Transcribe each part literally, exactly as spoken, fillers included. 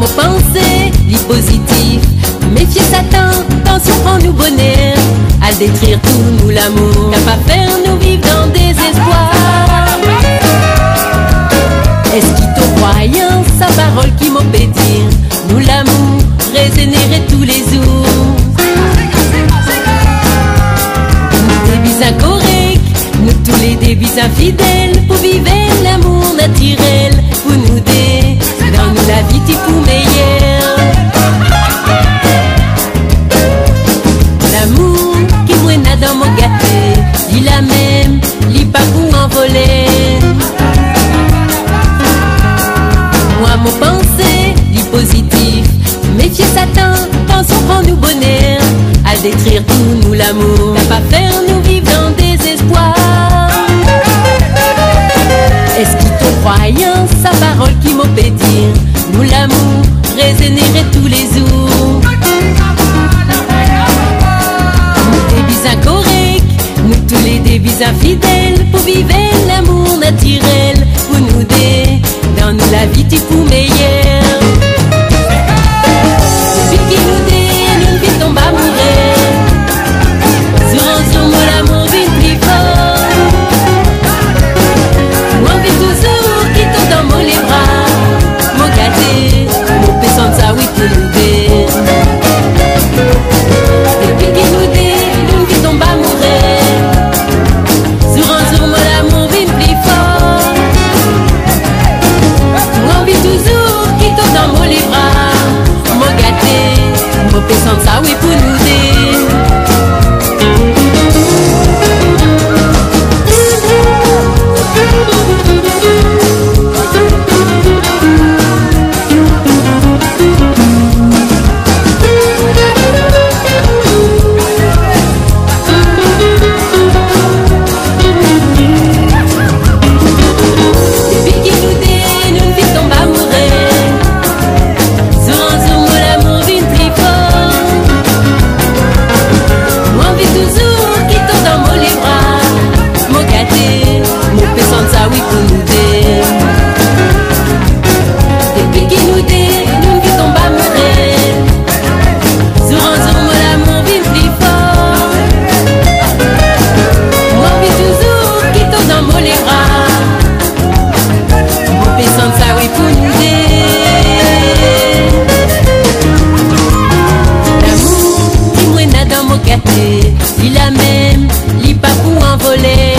mon pensée, li positif. Méfiez Satan, attention prend nous bonheur. À détruire tout nous l'amour, qu'à pas faire nous vivre dans désespoir. Est-ce qu'il te croyant, sa parole qui m'en peut dire. Nous l'amour, résonnerait tous les jours. Nous débits incorrects, nous tous les débits infidèles. Pour vivre l'amour naturel, pour nous dé, dans nous la vie t'y pour meilleur. L'amour qui mouine dans mon gâté, il a même, il pas pour envoler. Moi mon pensée, il positif. Méfiez Satan, attention prend nous bonheur. À détruire tout nous l'amour, qu'à pas faire nous vivre dans désespoir. Est-ce qu'il te croyant, sa parole qui m'en peut dire. Nous l'amour, résonnerait tous les jours. Nous débits incorrects, nous tous les débits infidèles. Pour vivre l'amour naturel, pour nous dé, dans nous la vie t'y pour meilleur. Depuis qui nous dé, nous ne vit tombe à mourir. Sur un jour, mon l'amour vit plus fort. Moi, vit toujours qui tombe dans mon les bras. Mon gâté, mon pétant ça, oui, pour nous dé. Depuis qui nous dé, nous ne vit tombe à mourir. Sur un jour, mon l'amour vit plus fort. Moi, vit toujours qui tombe dans mon les bras. Mon gâté, mon pétant ça, oui, pour nous dé. Il a même, il pas pour envoler.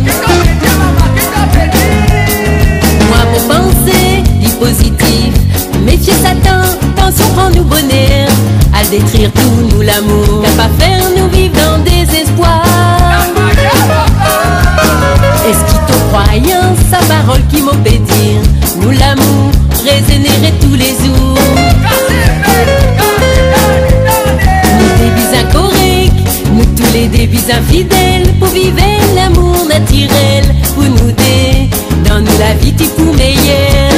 Moi mon pensée, il positif. Méfiez Satan, attention prend nous bonheur. À détruire tout nous l'amour, qu'à pas faire nous vivre dans désespoir. Est-ce qu'il te croyant, sa parole qui m'en peut dire. Nous l'amour, résonnerait tous les jours. Nous débits incorrects, nous tous les débits infidèles. Pour vivre l'amour naturel, pour nous dé, dans nous la vie t'y pour meilleur.